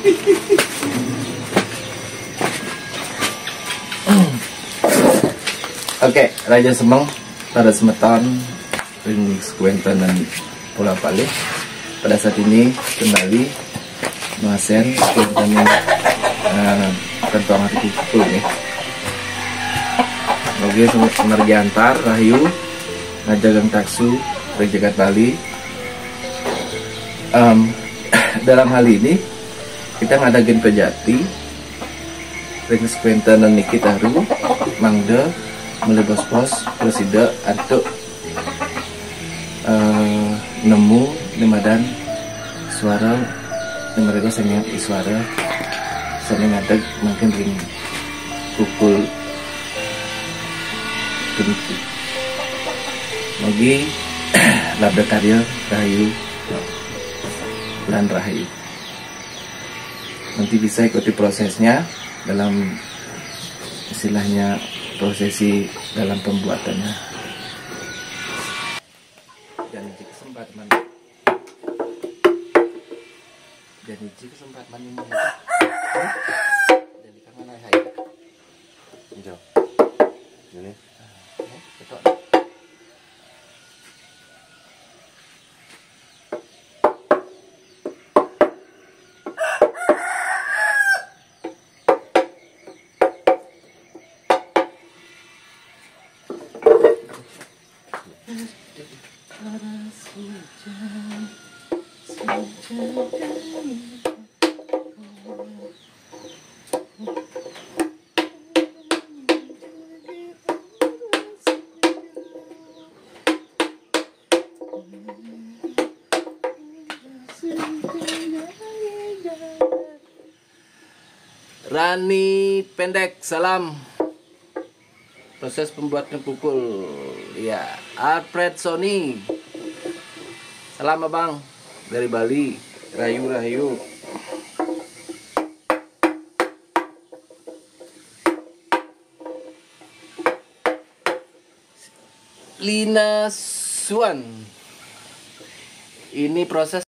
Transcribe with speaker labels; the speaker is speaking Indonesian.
Speaker 1: Oke, Raja Semeng pada semeton ring Squenton dan Pulau Pali pada saat ini kembali mengasen Squenton kentong hati kuku nih. Oke, Semergiantar Rahayu ngajagang taksu Rejagat Bali. Dalam hal ini kita ngadagin pejati ring Squenton dan Niki Taru Mangde melebos pos presida untuk nemu nemadan suara mereka sangat suara sangat ngadeg makin ring pukul kedua lagi labda karya Rahayu dan Rahayu. Nanti bisa ikuti prosesnya dalam istilahnya prosesi dalam pembuatannya. Dan jika kesempatan ini jadi kangen hai hijau ini betul. Rani pendek salam. Proses pembuatan pukul ya Alfred Sony. Salam abang dari Bali. Rahayu. Lina Suan. Ini proses